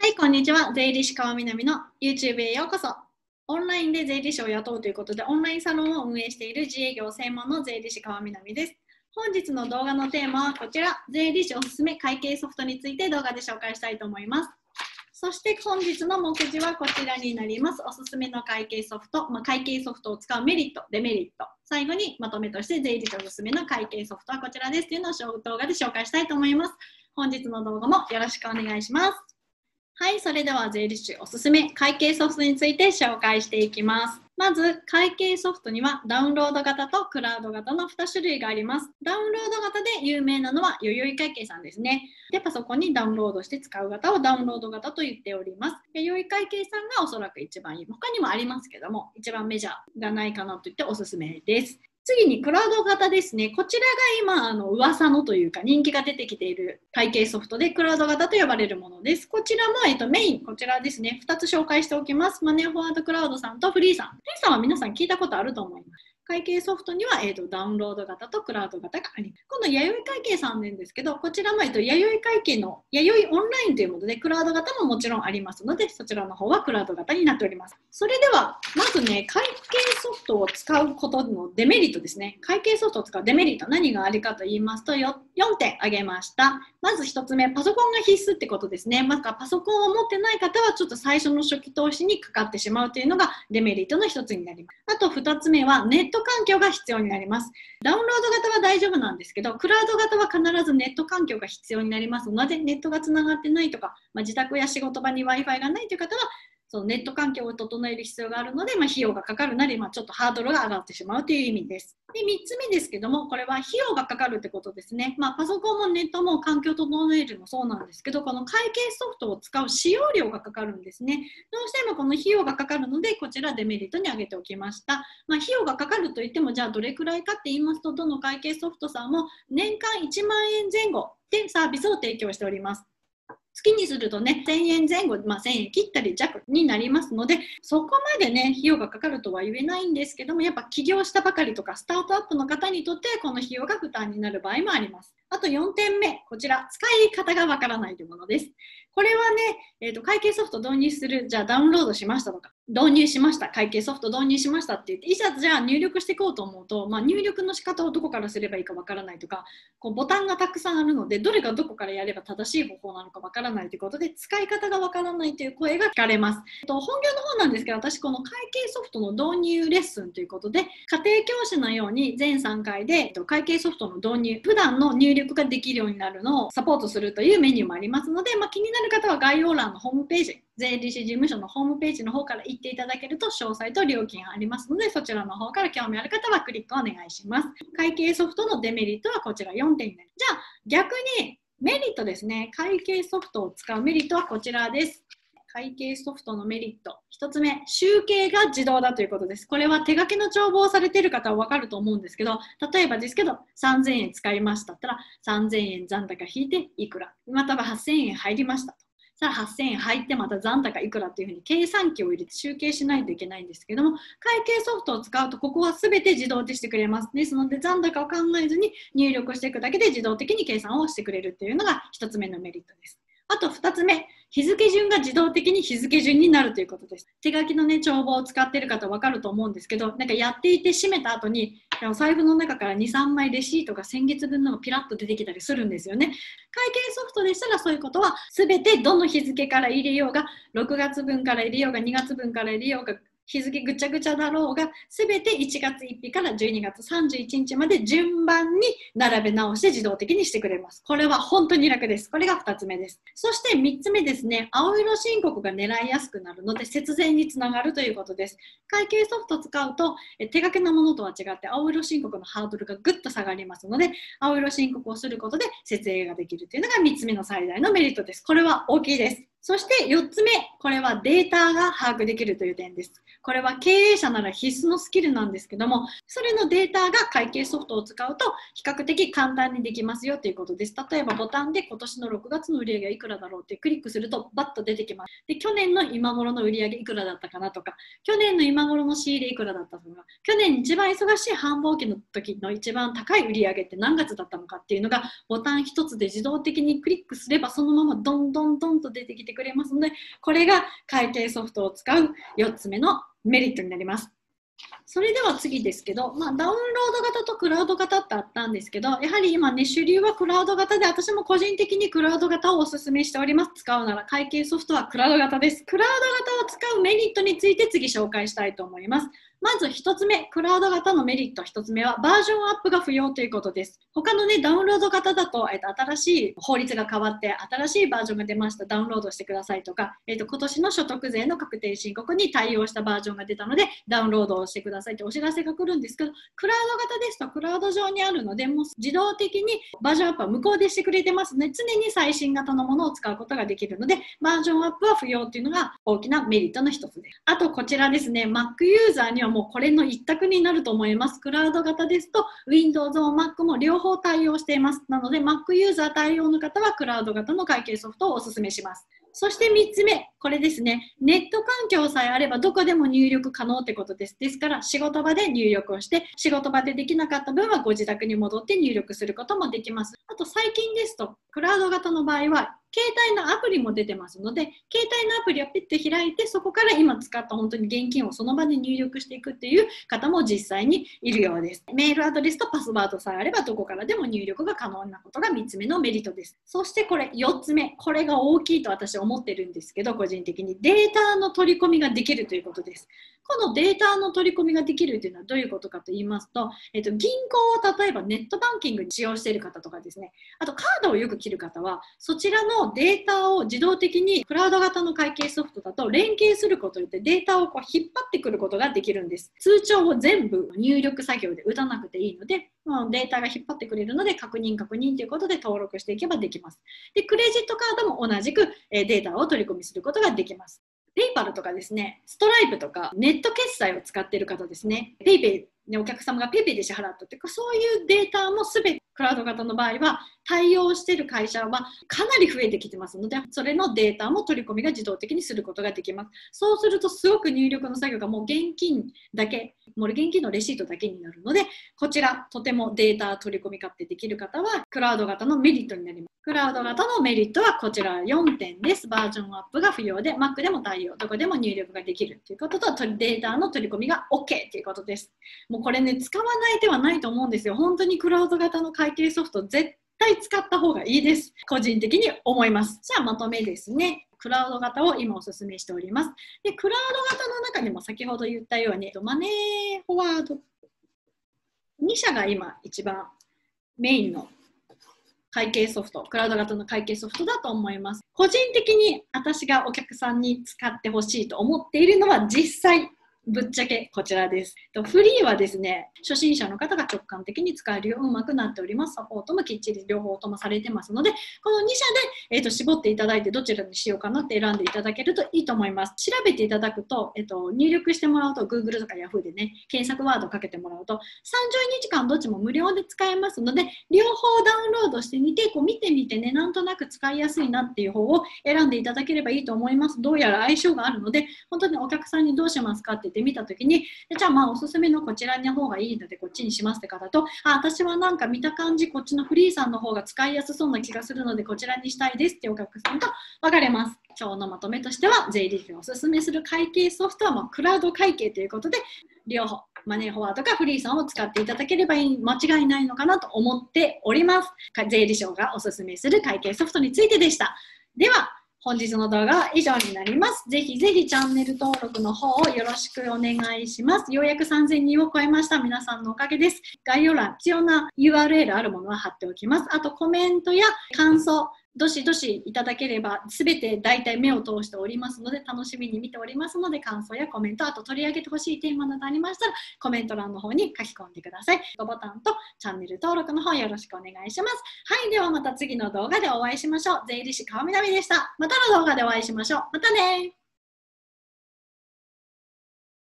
い、こんにちは。税理士川南の YouTube へようこそ。オンラインで税理士を雇うということで、オンラインサロンを運営している自営業専門の税理士川南です。本日の動画のテーマはこちら、税理士おすすめ会計ソフトについて動画で紹介したいと思います。そして本日の目次はこちらになります。おすすめの会計ソフト、会計ソフトを使うメリット、デメリット、最後にまとめとして税理士おすすめの会計ソフトはこちらですというのを動画で紹介したいと思います。本日の動画もよろしくお願いします。はい、それでは税理士おすすめ会計ソフトについて紹介していきます。まず、会計ソフトにはダウンロード型とクラウド型の2種類があります。ダウンロード型で有名なのはよよい会計さんですね。で、パソコンにダウンロードして使う型をダウンロード型と言っております。よよい会計さんがおそらく一番いい。他にもありますけども、一番メジャーがないかなと言っておすすめです。次にクラウド型ですね。こちらが今噂のというか人気が出てきている会計ソフトでクラウド型と呼ばれるものです。こちらも、メイン、こちらですね。2つ紹介しておきます。マネーフォワードクラウドさんとフリーさん。フリーさんは皆さん聞いたことあると思います。会計ソフトには、ダウンロード型とクラウド型があります。この弥生会計さんなんですけど、こちらも、弥生会計の弥生オンラインというもので、クラウド型ももちろんありますので、そちらの方はクラウド型になっております。それでは、まずね、会計ソフトを使うことのデメリットですね。会計ソフトを使うデメリット、何があるかと言いますと、4点挙げました。まず1つ目、パソコンが必須ってことですね。パソコンを持ってない方は、ちょっと最初の初期投資にかかってしまうというのがデメリットの1つになります。あと2つ目は、ネット環境が必要になります。ダウンロード型は大丈夫なんですけど、クラウド型は必ずネット環境が必要になりますので、ネットがつながってないとか、自宅や仕事場に Wi-Fi がないという方は、そのネット環境を整える必要があるので、費用がかかるなり、ちょっとハードルが上がってしまうという意味です。で、3つ目ですけども、これは費用がかかるってことですね。パソコンもネットも環境を整えるもそうなんですけど、この会計ソフトを使う使用料がかかるんですね。どうしてもこの費用がかかるので、こちらデメリットに挙げておきました。費用がかかるといっても、じゃあどれくらいかって言いますと、どの会計ソフトさんも年間1万円前後でサービスを提供しております。月にするとね、1000円前後、1000円切ったり弱になりますので、そこまでね、費用がかかるとは言えないんですけども、やっぱ起業したばかりとか、スタートアップの方にとって、この費用が負担になる場合もあります。あと4点目、こちら、使い方がわからないというものです。これはね、会計ソフト導入する、じゃあダウンロードしましたとか、導入しました、会計ソフト導入しましたって言って、いざじゃあ入力していこうと思うと、入力の仕方をどこからすればいいかわからないとか、ボタンがたくさんあるので、どれがどこからやれば正しい方法なのかわからないということで、使い方がわからないという声が聞かれます。本業の方なんですけど、私この会計ソフトの導入レッスンということで、家庭教師のように全3回で会計ソフトの導入、普段の入力ができるようになるのをサポートするというメニューもありますので、気になる方は概要欄のホームページ、税理士事務所のホームページの方から行っていただけると詳細と料金ありますので、そちらの方から興味ある方はクリックお願いします。会計ソフトのデメリットはこちら4点になります。じゃあ逆にメリットですね。会計ソフトを使うメリットはこちらです。会計ソフトのメリット。1つ目、集計が自動だということです。これは手書きの帳簿をされている方は分かると思うんですけど、例えばですけど、3000円使いましたったら、3000円残高引いていくら。または8000円入りましたと。さあ8000円入ってまた残高いくらっていうふうに計算機を入れて集計しないといけないんですけども、会計ソフトを使うとここは全て自動でしてくれます。ですので残高を考えずに入力していくだけで自動的に計算をしてくれるっていうのが1つ目のメリットです。あと2つ目、日付順が自動的に日付順になるということです。手書きの帳簿を使っている方は分かると思うんですけど、やっていて閉めた後にお財布の中から2、3枚レシートが先月分のがピラッと出てきたりするんですよね。会計ソフトでしたらそういうことは全てどの日付から入れようが、6月分から入れようが、2月分から入れようが、日付ぐちゃぐちゃだろうが、すべて1月1日から12月31日まで順番に並べ直して自動的にしてくれます。これは本当に楽です。これが2つ目です。そして3つ目ですね、青色申告が狙いやすくなるので節税につながるということです。会計ソフトを使うと手書きのものとは違って青色申告のハードルがぐっと下がりますので、青色申告をすることで節税ができるというのが3つ目の最大のメリットです。これは大きいです。そして4つ目、これはデータが把握できるという点です。これは経営者なら必須のスキルなんですけども、それのデータが会計ソフトを使うと比較的簡単にできますよということです。例えばボタンで今年の6月の売上はいくらだろうってクリックするとバッと出てきます。で、去年の今頃の売上いくらだったかなとか、去年の今頃の仕入れいくらだったとか、去年一番忙しい繁忙期の時の一番高い売上って何月だったのかっていうのがボタン一つで自動的にクリックすればそのままどんどんと出てきててくれますので、これが会計ソフトを使う4つ目のメリットになります。それでは次ですけど、ダウンロード型とクラウド型ってあったんですけど、やはり今ね、主流はクラウド型で、私も個人的にクラウド型をお勧めしております。使うなら会計ソフトはクラウド型です。クラウド型を使うメリットについて次紹介したいと思います。まず1つ目、クラウド型のメリット1つ目はバージョンアップが不要ということです。他のね、ダウンロード型だと、新しい法律が変わって新しいバージョンが出ました、ダウンロードしてくださいとか、今年の所得税の確定申告に対応したバージョンが出たのでダウンロードをしてくださいってお知らせが来るんですけど、クラウド型ですとクラウド上にあるので、もう自動的にバージョンアップは向こうでしてくれてますので、常に最新型のものを使うことができるので、バージョンアップは不要というのが大きなメリットの一つです。あとこちらですね、Mac ユーザーにはもうこれの一択になると思います。クラウド型ですと Windows も Mac も両方対応しています。なので Mac ユーザー対応の方はクラウド型の会計ソフトをお勧めします。そして3つ目、これですね。ネット環境さえあればどこでも入力可能ってことです。ですから仕事場で入力をして、仕事場でできなかった分はご自宅に戻って入力することもできます。あと最近ですと、クラウド型の場合は携帯のアプリも出てますので、携帯のアプリをピッて開いて、そこから今使った本当に現金をその場で入力していくっていう方も実際にいるようです。メールアドレスとパスワードさえあればどこからでも入力が可能なことが3つ目のメリットです。そしてこれ4つ目、これが大きいと私は思ってるんですけど、個人的にデータの取り込みができるということです。このデータの取り込みができるというのはどういうことかと言いますと、銀行を例えばネットバンキングに使用している方とかですね、あとカードをよく切る方は、そちらのデータを自動的にクラウド型の会計ソフトだと連携することによってデータを引っ張ってくることができるんです。通帳を全部入力作業で打たなくていいので、データが引っ張ってくれるので確認ということで登録していけばできます。で、クレジットカードも同じくデータを取り込みすることができます。ペイパルとかですね、ストライプとかネット決済を使っている方ですね、ペイペイね、お客様がペイペイで支払ったというか、そういうデータもすべてクラウド型の場合は対応している会社はかなり増えてきてますので、それのデータも取り込みが自動的にすることができます。そうするとすごく入力の作業がもう現金だけ、もう現金のレシートだけになるので、こちらとてもデータ取り込み勝手できる方はクラウド型のメリットになります。クラウド型のメリットはこちら4点です。バージョンアップが不要で Mac でも対応、どこでも入力ができるということと、データの取り込みが OK ということです。もうこれね、使わない手はないと思うんですよ。本当にクラウド型の会計ソフト絶対使った方がいいです。個人的に思います。じゃあまとめですね。クラウド型を今お勧めしております。で、クラウド型の中でも先ほど言ったように、マネーフォワード2社が今一番メインの会計ソフト、クラウド型の会計ソフトだと思います。個人的に私がお客さんに使ってほしいと思っているのは実際、ぶっちゃけこちらです。フリーはですね、初心者の方が直感的に使えるよううまくなっております。サポートもきっちり両方ともされてますので、この2社で、絞っていただいてどちらにしようかなって選んでいただけるといいと思います。調べていただくと、入力してもらうと Google とか Yahoo でね、検索ワードをかけてもらうと30日間どっちも無料で使えますので、両方ダウンロードしてみて、見てみてね、なんとなく使いやすいなっていう方を選んでいただければいいと思います。どうやら相性があるので、本当にお客さんにどうしますかって言ってみたときに、じゃあおすすめのこちらの方がいいのでこっちにしますって方と、私はなんか見た感じこっちのフリーさんの方が使いやすそうな気がするのでこちらにしたいですってお客さんと分かれます。今日のまとめとしては、税理士がおすすめする会計ソフトはクラウド会計ということで、両方マネーフォワードかフリーさんを使っていただければ間違いないのかなと思っております。税理士がおすすめする会計ソフトについてでした。では本日の動画は以上になります。ぜひぜひチャンネル登録の方をよろしくお願いします。ようやく3000人を超えました。皆さんのおかげです。概要欄、必要な URL あるものは貼っておきます。あとコメントや感想、どしどしいただければ全て大体目を通しておりますので、楽しみに見ておりますので、感想やコメント、あと取り上げてほしいテーマなどありましたらコメント欄の方に書き込んでください。ボタンとチャンネル登録の方よろしくお願いします。はい、ではまた次の動画でお会いしましょう。税理士川南でした。またの動画でお会いしましょう。またね。